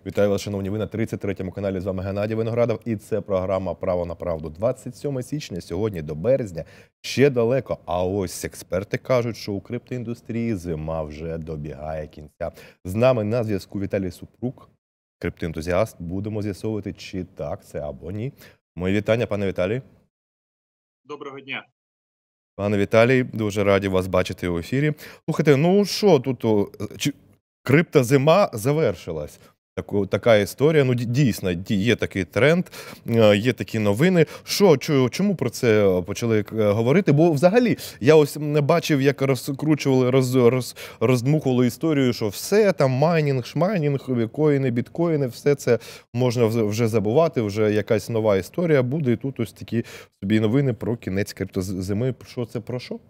Вітаю вас, шановні, ви на 33-му каналі, з вами Геннадій Виноградов, і це програма «Право на правду». 27 січня, сьогодні до березня, ще далеко, а ось експерти кажуть, що у криптоіндустрії зима вже добігає кінця. З нами на зв'язку Віталій Супрук, криптоентузіаст, будемо з'ясовувати, чи так це або ні. Мої вітання, пане Віталій. Доброго дня. Пане Віталій, дуже раді вас бачити у ефірі. Слухайте, ну що тут, криптозима завершилась. Така історія, ну дійсно, є такий тренд, є такі новини. Чому про це почали говорити? Бо взагалі, я ось не бачив, як розкручували, роздмухували історію, що все там майнінг, шмайнінг, коїни, біткоїни, все це можна вже забувати, вже якась нова історія буде. І тут ось такі собі новини про кінець криптозими. Що це про що?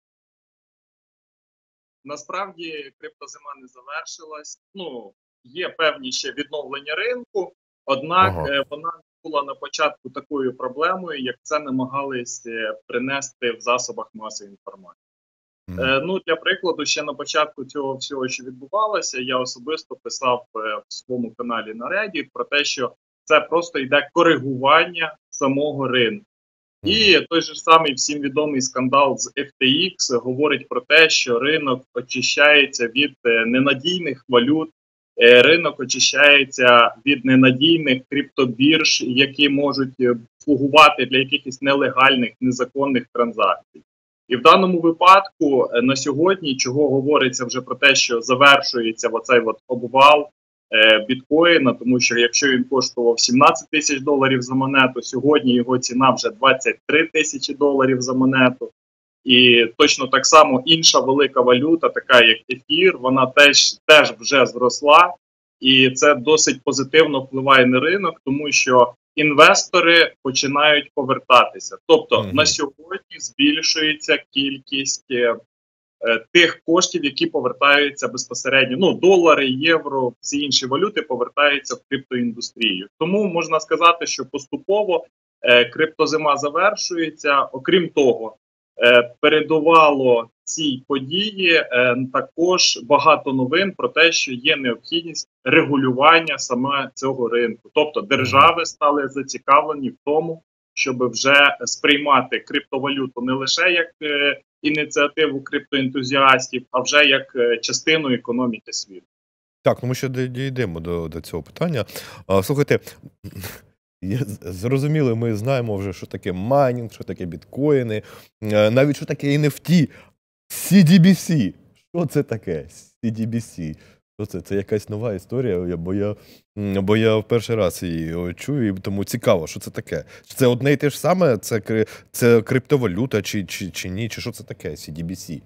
Насправді криптозима не завершилась. Є певні ще відновлення ринку, однак вона була на початку такою проблемою, як це намагались принести в засобах масової інформації. Для прикладу, ще на початку цього всього, що відбувалося, я особисто писав в своєму каналі на Reddit про те, що це просто йде коригування самого ринку. І той же самий всім відомий скандал з FTX говорить про те, що ринок очищається від ненадійних валют, ринок очищається від ненадійних криптобірж, які можуть слугувати для якихось нелегальних, незаконних транзакцій. І в даному випадку на сьогодні, чого говориться вже про те, що завершується оцей обвал біткоїна, тому що якщо він коштував $17 тисяч за монету, сьогодні його ціна вже $23 тисячі за монету. І точно так само інша велика валюта, така як ефір, вона теж вже зросла. І це досить позитивно впливає на ринок, тому що інвестори починають повертатися. Тобто на сьогодні збільшується кількість тих коштів, які повертаються безпосередньо, долари, євро, всі інші валюти повертаються в криптоіндустрію. Тому можна сказати, що поступово криптозима завершується. Окрім того, передувало цій події також багато новин про те, що є необхідність регулювання саме цього ринку. Тобто держави стали зацікавлені в тому, щоб вже сприймати криптовалюту не лише як ініціативу криптоентузіастів, а вже як частину економіки світу. Так, ми ще дійдемо до цього питання. Слухайте, зрозуміло, ми знаємо вже, що таке майнінг, що таке біткоїни, навіть що таке NFT, CDBC. Що це таке? CDBC. Що це? Це якась нова історія, бо я в перший раз її чую, і тому цікаво, що це таке. Це одне і те ж саме? Це криптовалюта чи ні? Чи що це таке CDBC?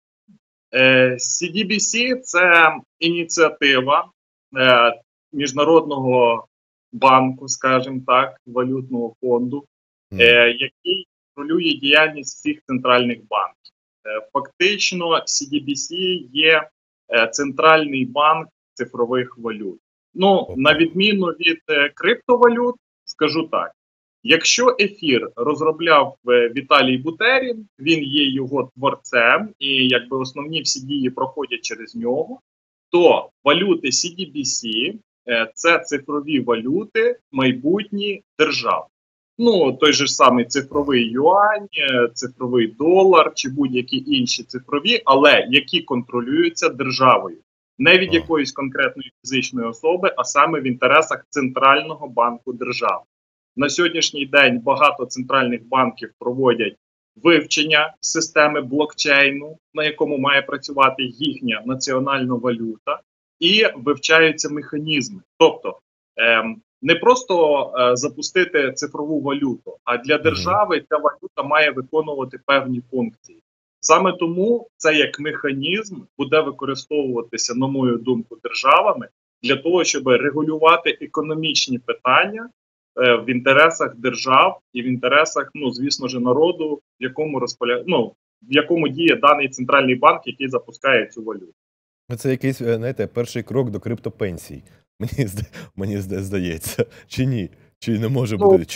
CDBC – це ініціатива Міжнародного банку, скажімо так, валютного фонду, який контролює діяльність всіх центральних банків. Фактично, CDBC є центральний банк цифрових валют. На відміну від криптовалют, скажу так, якщо ефір розробляв Віталій Бутерін, він є його творцем, і основні всі дії проходять через нього, то валюти CDBC – це цифрові валюти майбутні держав. Той же самий цифровий юань, цифровий долар чи будь-які інші цифрові, але які контролюються державою. Не від якоїсь конкретної фізичної особи, а саме в інтересах Центрального банку держави. На сьогоднішній день багато центральних банків проводять вивчення системи блокчейну, на якому має працювати їхня національна валюта, і вивчаються механізми. Тобто, не просто запустити цифрову валюту, а для держави ця валюта має виконувати певні функції. Саме тому це як механізм буде використовуватися, на мою думку, державами для того, щоб регулювати економічні питання в інтересах держав і в інтересах, звісно ж, народу, в якому діє даний центральний банк, який запускає цю валюту. Це якийсь, знаєте, перший крок до криптопенсій, мені здається. Чи ні? Чи не може бути?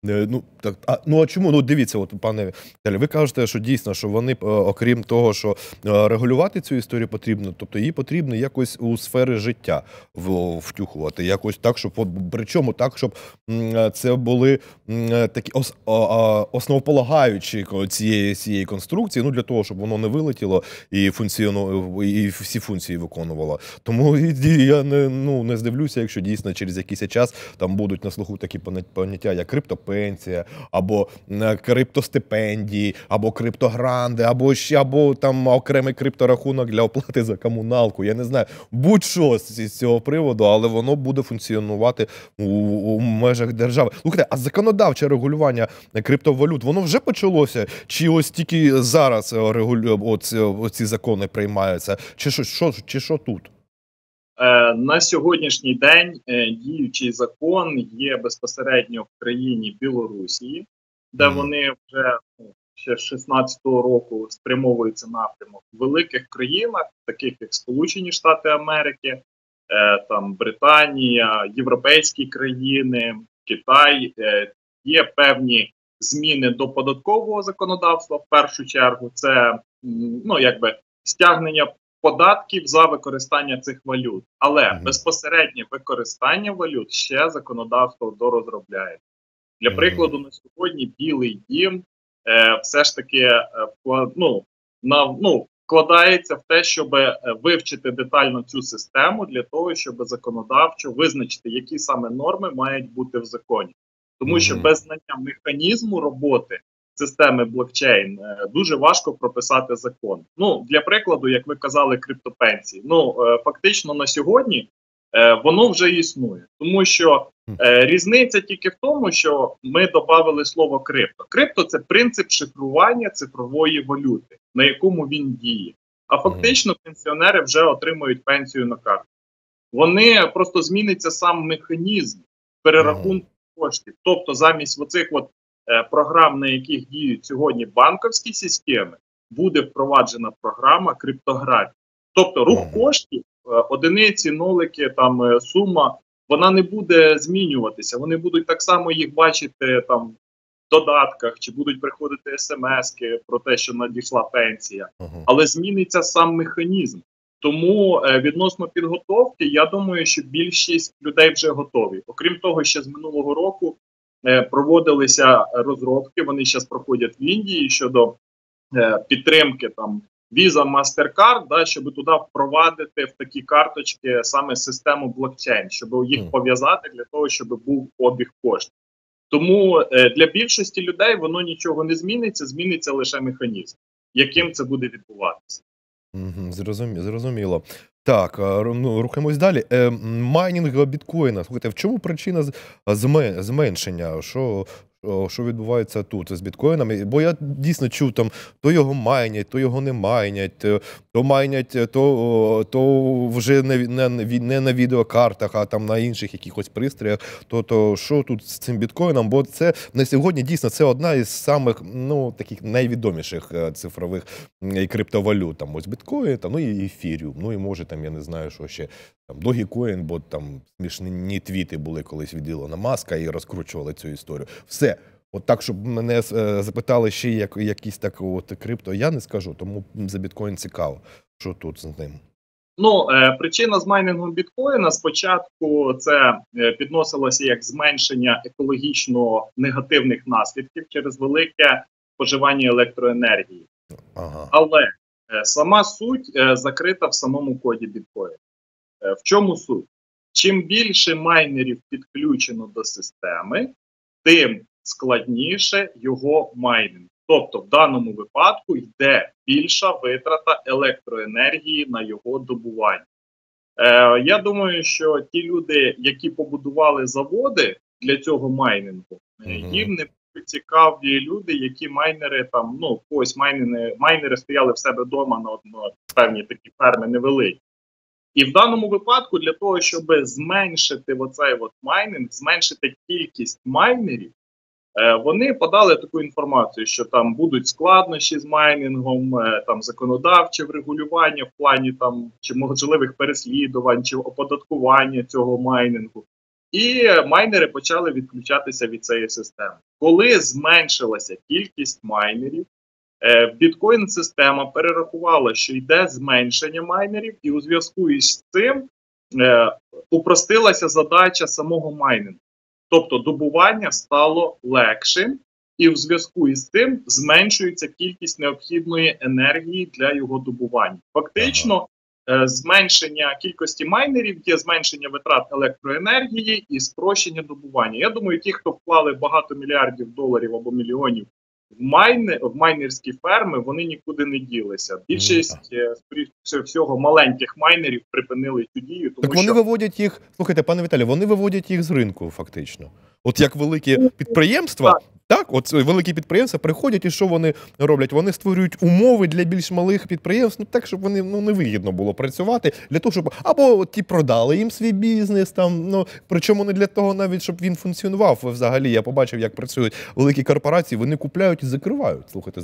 Ну, так, а чому? Ну, дивіться, от, пане Віталію, ви кажете, що дійсно, що вони, окрім того, що регулювати цю історію потрібно, тобто її потрібно якось у сфери життя втюхувати, якось так, щоб, причому так, щоб це були такі основополагаючі цієї конструкції, ну, для того, щоб воно не вилетіло і і всі функції виконувало. Тому я не здивлюся, якщо дійсно через якийсь час там будуть на слуху такі поняття, як криптопенсія, або криптостипендії, або криптогранди, або там окремий крипторахунок для оплати за комуналку. Я не знаю, будь-що з цього приводу, але воно буде функціонувати у межах держави. Слухайте, а законодавче регулювання криптовалют, воно вже почалося? Чи ось тільки зараз ці закони приймаються? Чи що тут? На сьогоднішній день діючий закон є безпосередньо в країні Білорусі, де вони вже ще з 16-го року спрямовуються напрямок в великих країнах, таких як Сполучені Штати Америки, там Британія, європейські країни, Китай. Є певні зміни до податкового законодавства. В першу чергу це стягнення податків за використання цих валют. Але безпосереднє використання валют ще законодавство дорозробляє. Для прикладу, на сьогодні Білий дім все ж таки вкладається в те, щоб вивчити детально цю систему для того, щоб законодавчо визначити, які саме норми мають бути в законі. Тому що без знання механізму роботи системи блокчейн дуже важко прописати закон. Ну, для прикладу, як ви казали, криптопенсії. Фактично на сьогодні воно вже існує. Тому що різниця тільки в тому, що ми додали слово крипто. Крипто – це принцип шифрування цифрової валюти, на якому він діє. А фактично пенсіонери вже отримують пенсію на карту. Вони просто зміниться сам механізм перерахунку коштів. Тобто замість оцих програм, на яких діють сьогодні банківські системи, буде впроваджена програма криптографії. Тобто рух коштів, одиниці, нолики, там сума, вона не буде змінюватися. Вони будуть так само їх бачити там в додатках, чи будуть приходити смски про те, що надійшла пенсія. Але зміниться сам механізм. Тому відносно підготовки, я думаю, що більшість людей вже готові. Окрім того, ще з минулого року проводилися розробки, вони зараз проходять в Індії щодо підтримки там Visa, MasterCard, щоб туди впровадити в такі карточки саме систему блокчейн, щоб їх пов'язати для того, щоб був обіг коштів. Тому для більшості людей воно нічого не зміниться, зміниться лише механізм, яким це буде відбуватися. Зрозуміло. Так, рухаємось далі. Майнінг біткоїна. Слухайте, в чому причина зменшення? Що відбувається тут з біткоїнами? Бо я дійсно чув, там, то його майнять, то його не майнять, то майнять, то вже не на відеокартах, а там на інших якихось пристроях. То що тут з цим біткоїном? Бо це на сьогодні дійсно це одна із самих таких найвідоміших цифрових криптовалют. Там ось біткоін, і ефіріум, і може там, я не знаю, що ще. Там Dogecoin, бо там смішні твіти були колись від Ілона Маска і розкручували цю історію. Все. От так, щоб мене запитали ще якісь так крипто, я не скажу, тому за біткоін цікаво, що тут з ним. Причина з майнінгом біткоїна спочатку це підносилося як зменшення екологічно негативних наслідків через велике споживання електроенергії. Але сама суть закрита в самому коді біткоїна. В чому суть? Чим більше майнерів підключено до системи, тим складніше його майнинг. Тобто в даному випадку йде більша витрата електроенергії на його добування. Я думаю, що ті люди, які побудували заводи для цього майнінгу, їм не будуть цікаві люди, які майнери там, ось майнери стояли в себе вдома на певні такі ферми невеликі. І в даному випадку для того, щоб зменшити оцей майнинг, зменшити кількість майнерів, вони подали таку інформацію, що там будуть складнощі з майнінгом, там законодавче врегулювання в плані там чи можливих переслідувань, чи оподаткування цього майнінгу. і майнери почали відключатися від цієї системи. Коли зменшилася кількість майнерів, біткоін-система перерахувала, що йде зменшення майнерів, і у зв'язку із цим упростилася задача самого майнінгу. Тобто добування стало легшим, і в зв'язку із цим зменшується кількість необхідної енергії для його добування. Фактично, зменшення кількості майнерів є зменшення витрат електроенергії і спрощення добування. Я думаю, ті, хто вклали багато мільярдів доларів або мільйонів в майнерські ферми, вони нікуди не ділися. Більшість, скоріше всього, маленьких майнерів припинили цю дію. Тому так вони виводять їх, слухайте, пане Віталій, вони виводять їх з ринку фактично. От як великі підприємства, так, от великі підприємства приходять і що вони роблять? Вони створюють умови для більш малих підприємств, ну так, щоб вони невигідно було працювати, для того, щоб або ті продали їм свій бізнес, там, причому не для того навіть, щоб він функціонував. Взагалі, я побачив, як працюють великі корпорації, вони купляють і закривають, слухайте,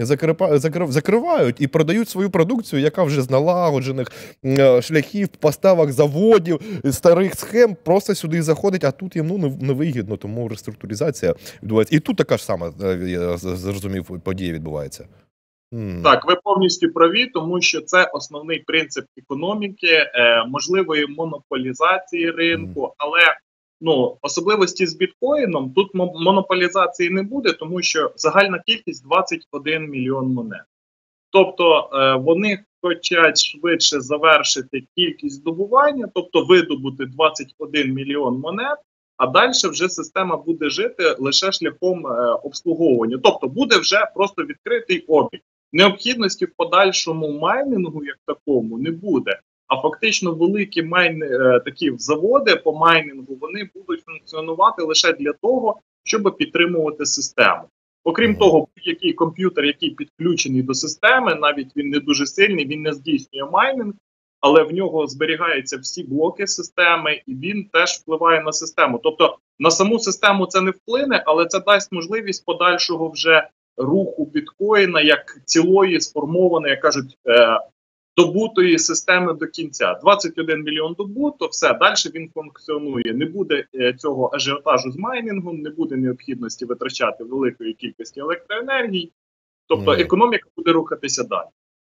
закривають і продають свою продукцію, яка вже з налагоджених шляхів, поставок заводів, старих схем, просто сюди заходить, а тут їм невигідно, тому реструктуризація відбувається. І тут така ж сама, я зрозумів, подія відбувається. Так, ви повністю праві, тому що це основний принцип економіки, можливої монополізації ринку, але особливості з біткоїном, тут монополізації не буде, тому що загальна кількість 21 мільйон монет. Тобто вони хочуть швидше завершити кількість добування, тобто видобути 21 мільйон монет, а далі вже система буде жити лише шляхом обслуговування. Тобто буде вже просто відкритий обіг. Необхідності в подальшому майнінгу як такому не буде. А фактично великі такі заводи по майнінгу, вони будуть функціонувати лише для того, щоб підтримувати систему. Окрім того, будь-який комп'ютер, який підключений до системи, навіть він не дуже сильний, він не здійснює майнінг, але в нього зберігаються всі блоки системи, і він теж впливає на систему. Тобто на саму систему це не вплине, але це дасть можливість подальшого вже руху біткоїна як цілої сформованої, як кажуть, добутої системи до кінця. 21 мільйон добуто, все, далі він функціонує. Не буде цього ажіотажу з майнінгом, не буде необхідності витрачати великої кількості електроенергії. Тобто економіка буде рухатися далі.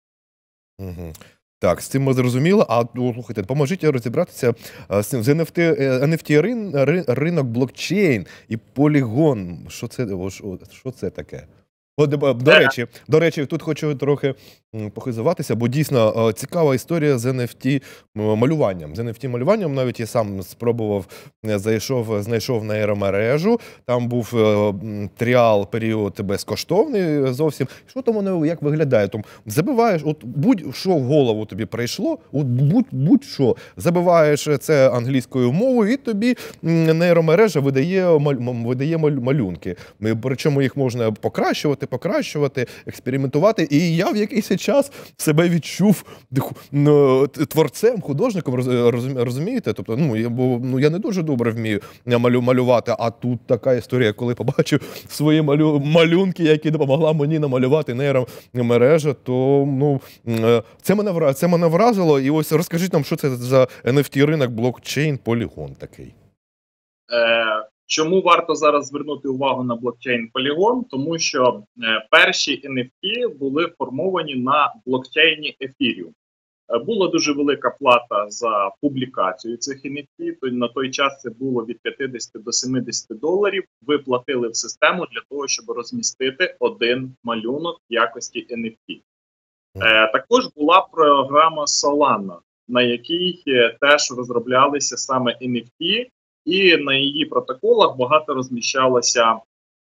Так, з цим ми зрозуміли. А слухайте, поможіть розібратися з цим. З NFT ринок блокчейн і полігон. Що це таке? До речі, тут хочу трохи похизуватися, бо дійсно цікава історія з NFT-малюванням. З NFT-малюванням навіть я сам спробував, знайшов нейромережу, там був тріал період безкоштовний зовсім. Що там воно, як виглядає? Там забиваєш, от будь-що в голову тобі прийшло, от будь-що, забиваєш це англійською мовою і тобі нейромережа видає малюнки. Причому їх можна покращувати, експериментувати. І я в якийсь час себе відчув творцем, художником, розумієте? Тобто, я не дуже добре вмію малювати, а тут така історія, коли побачив свої малюнки, які допомогла мені намалювати нейромережа, то це мене вразило. І ось розкажіть нам, що це за NFT ринок блокчейн полігон такий? Чому варто зараз звернути увагу на блокчейн Polygon? Тому що перші NFT були формовані на блокчейні Ethereum. Була дуже велика плата за публікацію цих NFT, то на той час це було від 50 до 70 доларів. Ви платили в систему для того, щоб розмістити один малюнок в якості NFT. Також була програма Solana, на якій теж розроблялися саме NFT, і на її протоколах багато розміщалося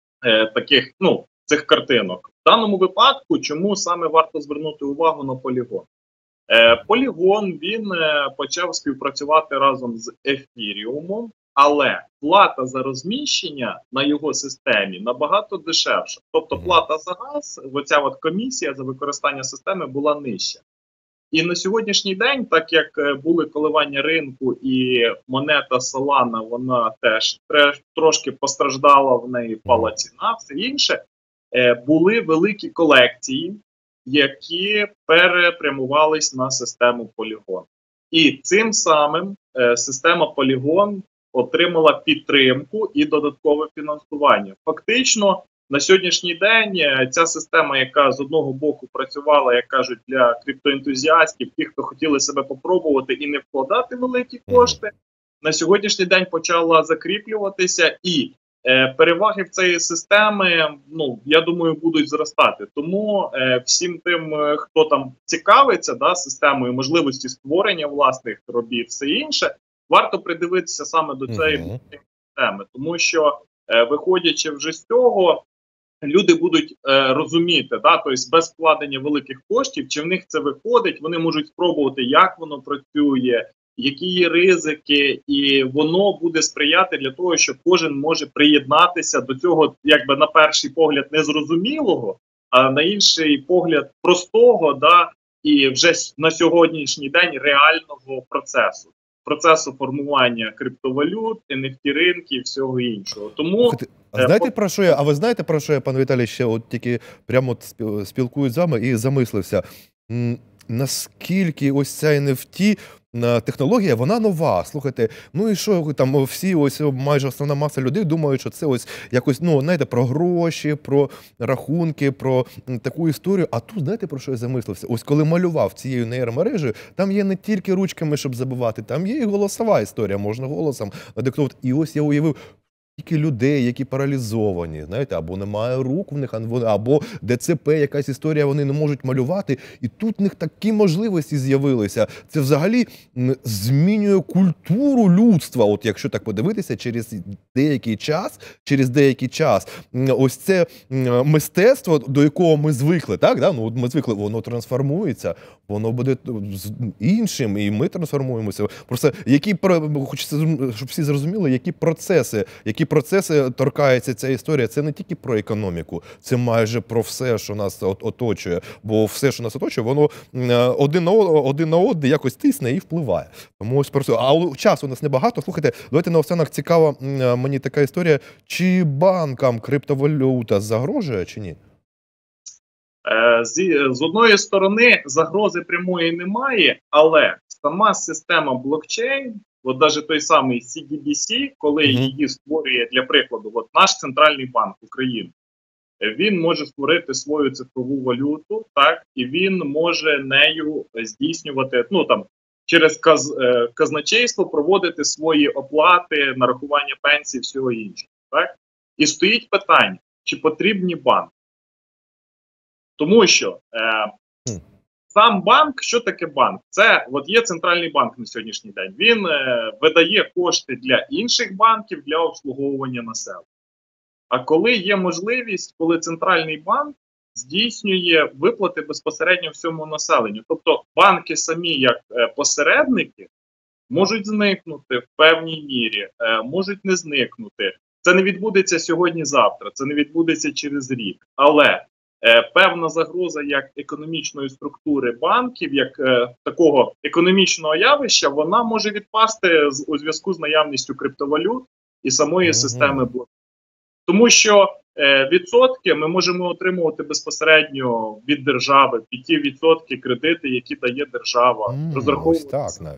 цих картинок. В даному випадку, чому саме варто звернути увагу на Polygon? Polygon, він почав співпрацювати разом з Ethereum, але плата за розміщення на його системі набагато дешевша. Тобто плата за газ, оця комісія за використання системи була нижча. І на сьогоднішній день, так як були коливання ринку і монета Solana, вона теж трошки постраждала, в неї впала ціна, все інше, були великі колекції, які перепрямувались на систему Polygon. І цим самим система Polygon отримала підтримку і додаткове фінансування. Фактично, на сьогоднішній день ця система, яка з одного боку працювала, як кажуть, для криптоентузіастів, тих, хто хотіли себе попробувати і не вкладати великі кошти, на сьогоднішній день почала закріплюватися, і переваги в цієї системи, ну, я думаю, будуть зростати. Тому всім тим, хто там цікавиться, да, системою можливості створення власних робіт, все інше, варто придивитися саме до цієї системи, тому що, виходячи вже з цього, люди будуть розуміти, да, тобто без вкладення великих коштів, чи в них це виходить, вони можуть спробувати, як воно працює, які є ризики, і воно буде сприяти для того, що кожен може приєднатися до цього, якби на перший погляд незрозумілого, а на інший погляд простого, да, і вже на сьогоднішній день реального процесу формування криптовалют, NFT-ринків і всього іншого. Тому ви знаєте, про що я, пане Віталій, ще от тільки прямо спілкуюсь з вами і замислився. Наскільки ось ця NFT технологія, вона нова. Слухайте, ну і що там всі, ось майже основна маса людей думають, що це ось якось, ну, знаєте, про гроші, про рахунки, про таку історію. А тут, знаєте, про що я замислився? Ось коли малював цією нейромережею, там є не тільки ручками, щоб забивати, там є і голосова історія, можна голосом надиктувати. І ось я уявив, тільки людей, які паралізовані, знаєте, або немає рук в них, або ДЦП, якась історія, вони не можуть малювати, і тут в них такі можливості з'явилися. Це взагалі змінює культуру людства, от якщо так подивитися, через деякий час. Ось це мистецтво, до якого ми звикли, так, да? Ну, ми звикли, воно трансформується, воно буде іншим, і ми трансформуємося. Просто хочеться, щоб всі зрозуміли, які процеси торкається ця історія. Це не тільки про економіку, це майже про все, що нас оточує. Бо все, що нас оточує, воно один на один якось тисне і впливає. Тому ось про це. А часу у нас небагато. Слухайте, давайте наостанок, цікава мені така історія. Чи банкам криптовалюта загрожує, чи ні? З одної сторони, загрози прямої немає, але сама система блокчейн, от навіть той самий CBDC, коли її створює, для прикладу, от наш Центральний банк України, він може створити свою цифрову валюту, так, і він може нею здійснювати, ну там, через казначейство проводити свої оплати, нарахування пенсій, всього іншого, так. І стоїть питання, чи потрібні банки. Тому що сам банк, що таке банк? Це от є центральний банк на сьогоднішній день. Він видає кошти для інших банків для обслуговування населення. А коли є можливість, коли центральний банк здійснює виплати безпосередньо всьому населенню. Тобто банки самі, як посередники, можуть зникнути в певній мірі, можуть не зникнути. Це не відбудеться сьогодні-завтра, це не відбудеться через рік. Але певна загроза як економічної структури банків, як такого економічного явища, вона може відпасти у зв'язку з наявністю криптовалют і самої системи блокчейн. Тому що відсотки ми можемо отримувати безпосередньо від держави, під ті відсотки кредити, які дає держава. Розраховуватися.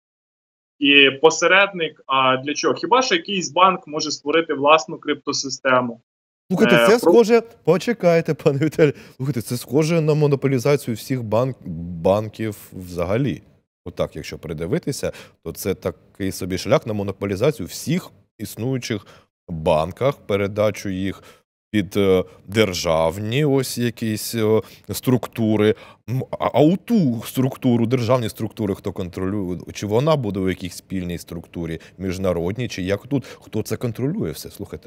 І посередник, а для чого? Хіба що якийсь банк може створити власну криптосистему? Слухайте, це схоже, почекайте, пане Віталій, слухайте, це схоже на монополізацію всіх банків взагалі. Отак, якщо придивитися, то це такий собі шлях на монополізацію всіх існуючих банках, передачу їх під державні ось якісь структури. А у ту структуру, державні структури, хто контролює? Чи вона буде у якійсь спільній структурі, міжнародній, чи як тут? Хто це контролює все? Слухайте.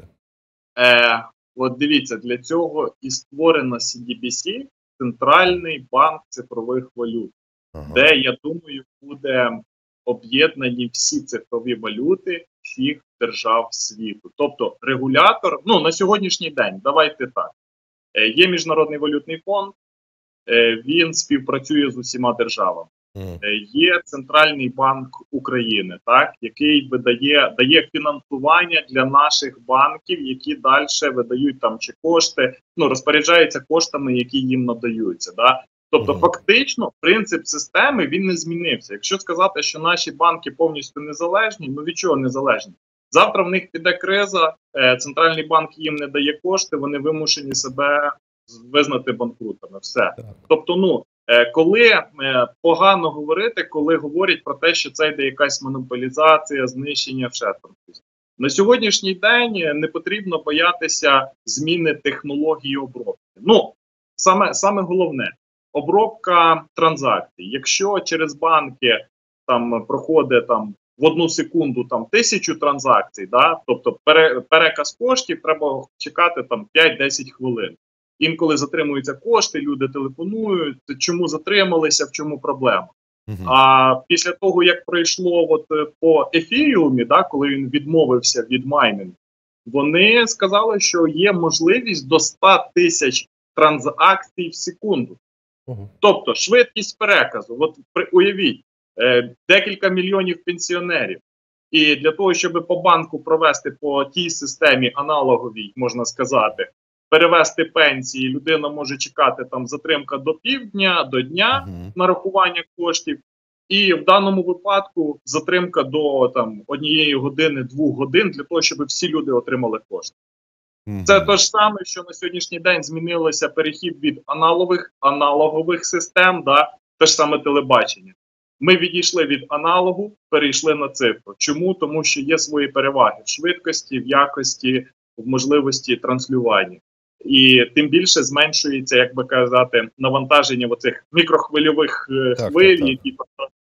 От дивіться, для цього і створено CBDC, Центральний банк цифрових валют, де, я думаю, буде об'єднані всі цифрові валюти всіх держав світу. Тобто регулятор, ну на сьогоднішній день, давайте так, є Міжнародний валютний фонд, він співпрацює з усіма державами. Є Центральний банк України, так, який дає фінансування для наших банків, які далі видають там чи кошти, ну розпоряджаються коштами, які їм надаються. Да? Тобто фактично принцип системи він не змінився. Якщо сказати, що наші банки повністю незалежні, ну від чого незалежні? Завтра в них піде криза, центральний банк їм не дає кошти, вони вимушені себе визнати банкрутами. Все. Тобто, коли погано говорити, коли говорять про те, що це йде якась монополізація, знищення, ще там. На сьогоднішній день не потрібно боятися зміни технології обробки. Саме головне – обробка транзакцій. Якщо через банки там проходить там в 1 секунду там 1000 транзакцій, да, тобто переказ коштів треба чекати там 5-10 хвилин. Інколи затримуються кошти, люди телефонують, чому затрималися, в чому проблема. А після того, як пройшло по ефіріумі, да, коли він відмовився від майнінгу, вони сказали, що є можливість до 100 тисяч транзакцій в секунду. Тобто швидкість переказу. Уявіть, декілька мільйонів пенсіонерів. І для того, щоб по банку провести по тій системі аналоговій, можна сказати, перевести пенсії, людина може чекати там затримка до півдня, до дня нарахування коштів. І в даному випадку затримка до там 1 години, 2 годин для того, щоб всі люди отримали кошти. Це те ж саме, що на сьогоднішній день змінилося перехід від аналогових систем, да, те ж саме телебачення. Ми відійшли від аналогу, перейшли на цифру. Чому? Тому що є свої переваги в швидкості, в якості, в можливості транслювання. І тим більше зменшується, як би казати, навантаження оцих мікрохвильових хвиль, які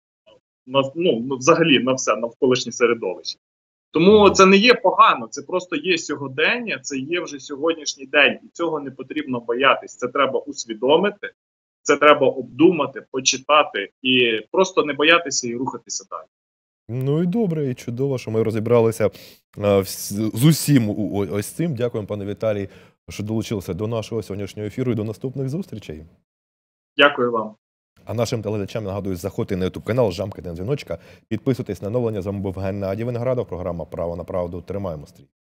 взагалі на все навколишнє середовище. Тому це не є погано, це просто є сьогодення, це є вже сьогоднішній день. І цього не потрібно боятись. Це треба усвідомити, це треба обдумати, почитати і просто не боятися і рухатися далі. Ну і добре, і чудово, що ми розібралися з усім ось цим. Дякуємо, пане Віталій, що долучилися до нашого сьогоднішнього ефіру і до наступних зустрічей. Дякую вам. А нашим телеглядачам нагадую, заходьте на YouTube-канал, жамкайте на дзвіночка, підписуйтесь на оновлення. З вами був Геннадій Виноградов, програма «Право на правду». Тримаємо стрій.